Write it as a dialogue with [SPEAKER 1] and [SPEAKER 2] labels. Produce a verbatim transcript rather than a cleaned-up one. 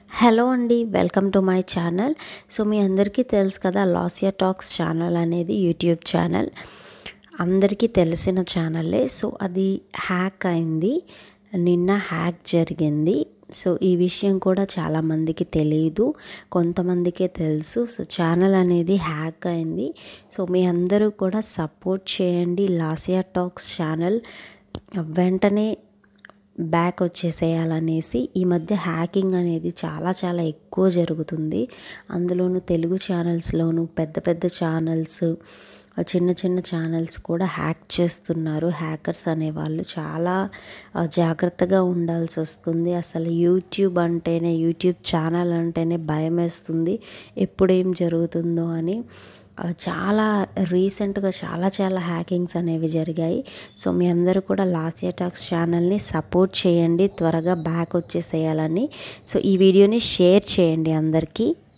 [SPEAKER 1] Hello అండి, welcome to my channel. So మీ అందరికీ తెలుసు కదా, లాసియా టాక్స్ ఛానల్ అనేది యూట్యూబ్ ఛానల్ అందరికీ తెలిసిన ఛానలే. సో అది హ్యాక్ అయింది, నిన్న హ్యాక్ జరిగింది. సో ఈ విషయం కూడా చాలామందికి తెలియదు, కొంతమందికే తెలుసు. సో ఛానల్ అనేది హ్యాక్ అయింది. సో మీ అందరూ కూడా సపోర్ట్ చేయండి. లాసియా టాక్స్ ఛానల్ వెంటనే బ్యాక్ వచ్చేసేయాలనేసి. ఈ మధ్య హ్యాకింగ్ అనేది చాలా చాలా ఎక్కువ జరుగుతుంది, అందులోనూ తెలుగు ఛానల్స్లోను పెద్ద పెద్ద ఛానల్స్, చిన్న చిన్న ఛానల్స్ కూడా హ్యాక్ చేస్తున్నారు. హ్యాకర్స్ అనేవాళ్ళు చాలా జాగ్రత్తగా ఉండాల్సి వస్తుంది. అసలు యూట్యూబ్ అంటేనే, యూట్యూబ్ ఛానల్ అంటేనే భయం వేస్తుంది, ఎప్పుడేం జరుగుతుందో అని. చాలా రీసెంట్గా చాలా చాలా హ్యాకింగ్స్ అనేవి జరిగాయి. సో మీ అందరూ కూడా లాసియా టాక్స్ ఛానల్ని సపోర్ట్ చేయండి, త్వరగా బ్యాక్ వచ్చేసేయాలని. సో ఈ వీడియోని షేర్ చేయండి అందరికీ.